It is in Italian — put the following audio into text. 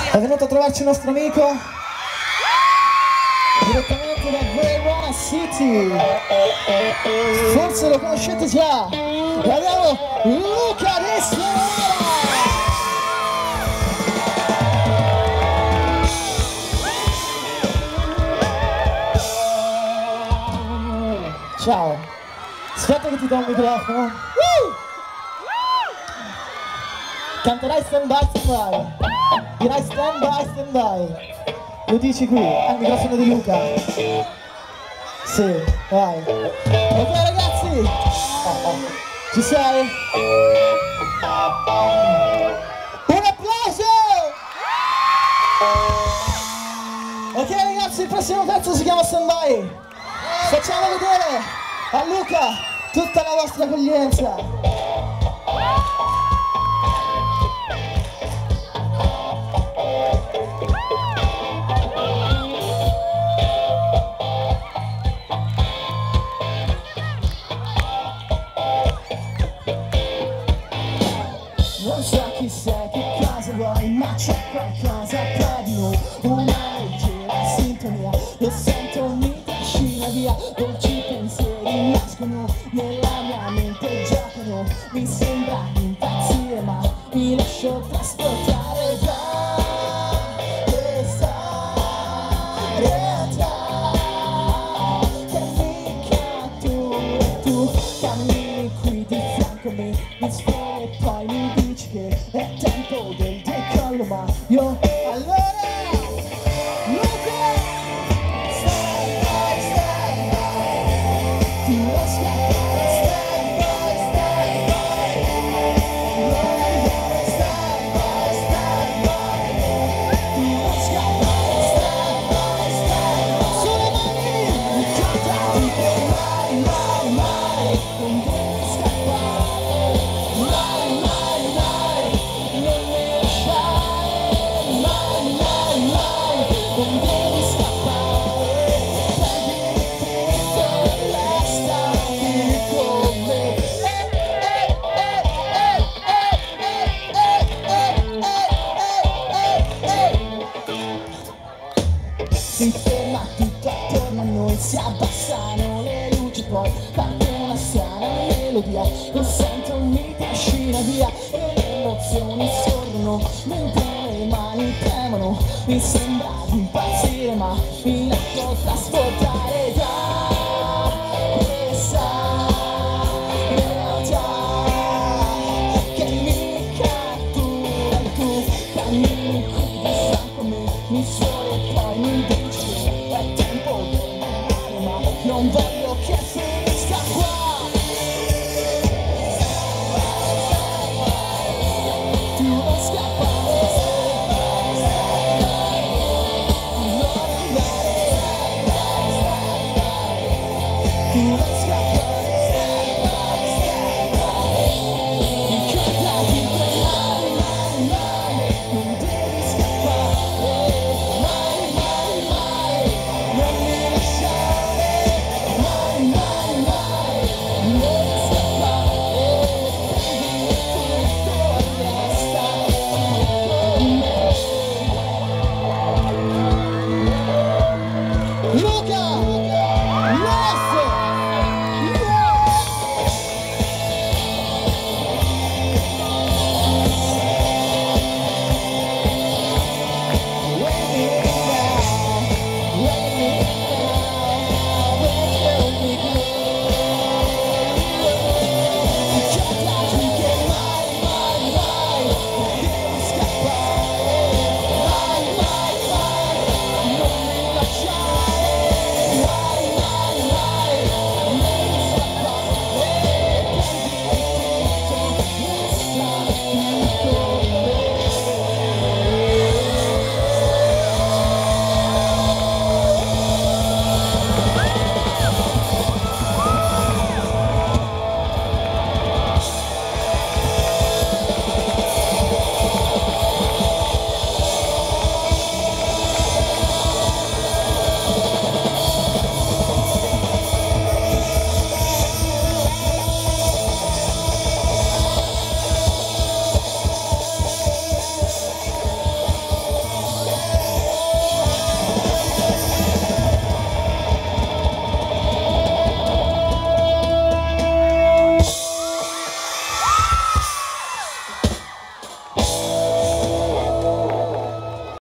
È venuto a trovarci il nostro amico direttamente da Verona City, forse lo conoscete già, e abbiamo Luca Destra. Ciao, aspetta che ti do il microfono. Canterai Stand By Stand By. Dirai Stand By Stand By. Lo dici qui, al microfono di Luca. Sì, vai. Ok ragazzi, ci sei? Un applauso! Ok ragazzi, il prossimo pezzo si chiama Stand By. Facciamo vedere a Luca tutta la vostra accoglienza. Non so chi sei, che cosa vuoi, ma c'è qualcosa tra di noi, una leggera sintonia, lo sento, mi trascina via, dolci pensieri nascono, nella mia mente giocano, mi sembra di impazzire ma mi lascio trasportare da questa realtà che mi cattura, tu cammini qui di fianco a me, mi sfoghi e poi mi dici che è tempo del decollo, ma io allora Luca, stai by, ti vuoi scappare, stai by, ti vuoi scappare, sulle mani, ricordati che mai, mai, mai non devi scappare, mai, mai, mai non mi lasciare, mai, mai, mai non devi scappare, prendimi tutto e restati con me. Si ferma tutto attorno a noi, si abbassano le luci, poi parte una strana melodia, lo sento, mi trascina via e le emozioni sorgono mentre le mani tremono, mi sembra di impazzire ma mi lascio trasportare da questa realtà che mi cattura, tu cammini qui di fianco a me, mi suoni